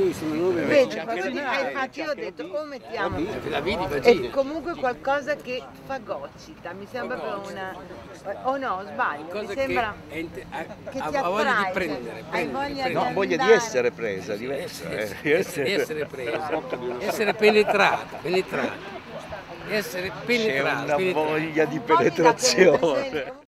lui sono nome Vedi, infatti io ho detto o mettiamo la vidi è vagina. comunque qualcosa che fagocita, mi sembra proprio una... o no, sbaglio, mi sembra che ti ha voglia di attrae, prendere, hai voglia No, di voglia di andare. essere presa, diverso. di essere presa, essere penetrata, di essere C'è penetrata. una voglia di Un po' mi dà quell'impressione penetrazione. di-